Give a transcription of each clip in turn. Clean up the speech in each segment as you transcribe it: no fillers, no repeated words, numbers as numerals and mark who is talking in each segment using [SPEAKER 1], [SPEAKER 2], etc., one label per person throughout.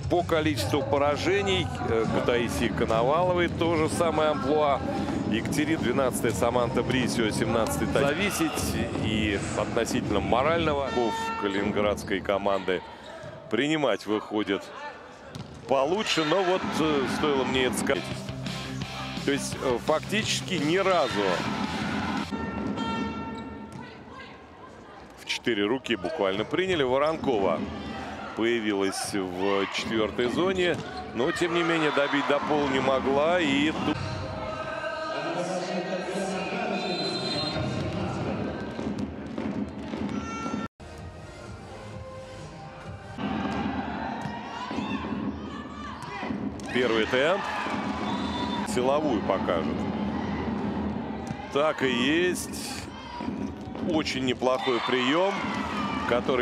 [SPEAKER 1] По количеству поражений Таисии Коноваловой тоже самое амплуа. Екатерина 12-я, Саманта Брисио 17-й. Зависеть и относительно морального калининградской команды принимать выходит получше. Но вот стоило мне это сказать. То есть фактически ни разу в 4 руки буквально приняли. Воронкова появилась в 4-й зоне, но тем не менее добить до пола не могла. И тут первый темп. Силовую покажет. Так и есть. Очень неплохой прием, который...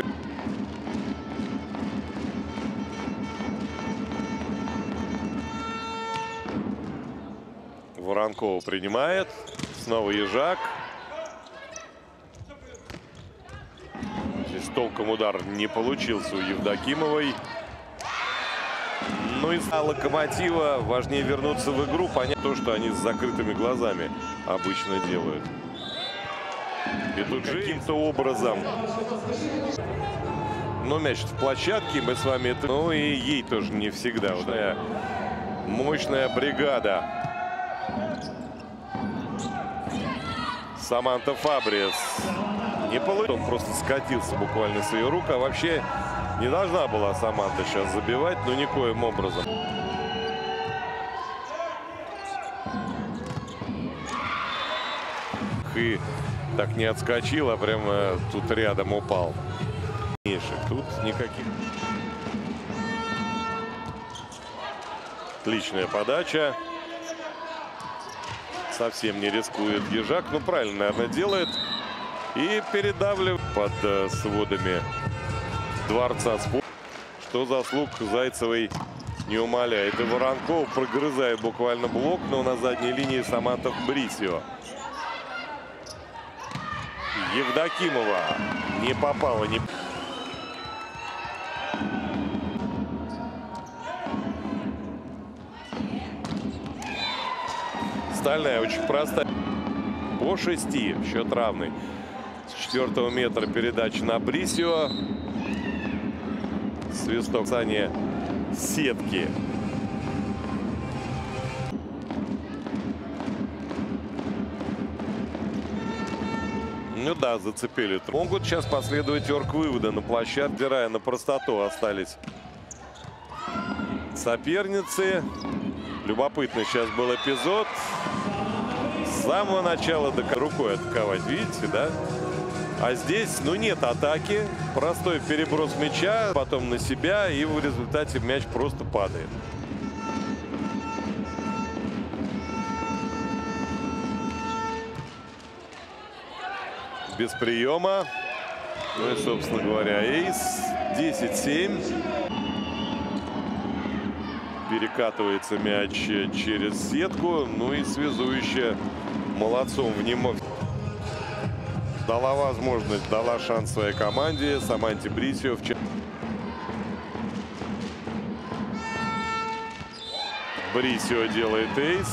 [SPEAKER 1] Воронкова принимает. Снова Ежак. Здесь толком удар не получился у Евдокимовой. Ну и за Локомотива важнее вернуться в игру. Понять то, что они с закрытыми глазами обычно делают. И тут же каким-то образом... Ну, мяч в площадке, мы с вами это... Ну и ей тоже не всегда. Мощная бригада. Саманта Фабрис. Не получил, он просто скатился буквально с ее рук. А вообще не должна была Саманта сейчас забивать, но никоим образом. И так не отскочил, а прямо тут рядом упал. Тут никаких. Отличная подача. Совсем не рискует Ежак. Ну, правильно, наверное, делает. И передавливает под сводами Дворца спорта. Что заслуг Зайцевой не умаляет. И Воронков прогрызает буквально блок, но на задней линии Саманта Брисио. Евдокимова не попала. Стальная очень простая. По 6. Счет равный. С 4-го метра передача на Брисио. Свисток касания сетки. Ну да, зацепили. Могут сейчас последовать орг-выводы на площадке. Взирая на простоту, остались соперницы. Любопытный сейчас был эпизод. С самого начала до рукой атаковать, видите, да? А здесь, ну, нет атаки. Простой переброс мяча, потом на себя, и в результате мяч просто падает. Без приема. Ну и, собственно говоря, эйс. 10-7. Перекатывается мяч через сетку. Ну и связующая молодцом внимание. Дала возможность, дала шанс своей команде. Саманте Брисио. Брисио делает эйс.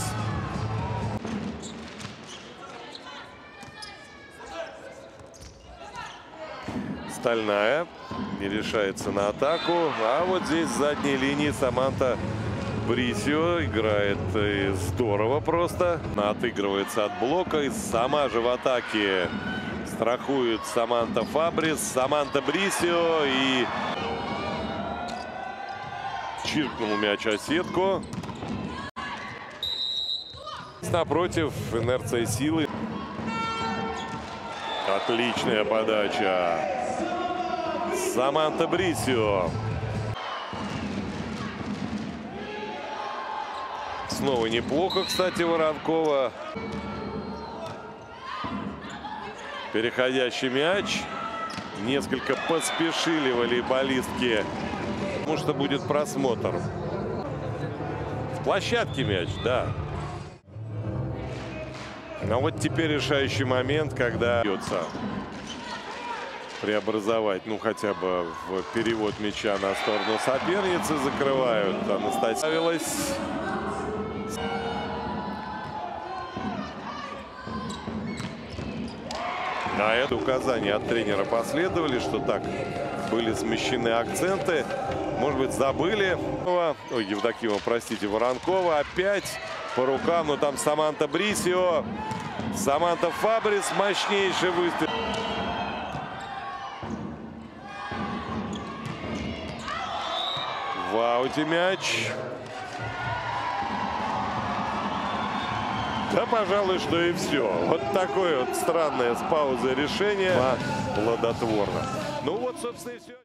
[SPEAKER 1] Стальная. Не решается на атаку. А вот здесь с задней линии Саманта Брисио играет здорово просто. Отыгрывается от блока. И сама же в атаке страхует Саманта Фабрис. Саманта Брисио. И чиркнул мяч о сетку. Напротив, инерция силы. Отличная подача. Саманта Брисио. Снова неплохо, кстати, Воронкова. Переходящий мяч. Несколько поспешили волейболистки. Потому что будет просмотр. В площадке мяч, да. Но вот теперь решающий момент, когда бьется. преобразовать, ну, хотя бы в перевод мяча на сторону соперницы, закрывают. Анастасия. На это указание от тренера последовали, что так были смещены акценты. Может быть, забыли. Ой, Евдокимова, простите, Воронкова. Опять по рукам, но там Саманта Брисио. Саманта Фабрис, мощнейший выстрел. В ауте мяч. Да, пожалуй, что и все. Вот такое вот странное с паузой решение. Плодотворно. Ну вот, собственно, и все.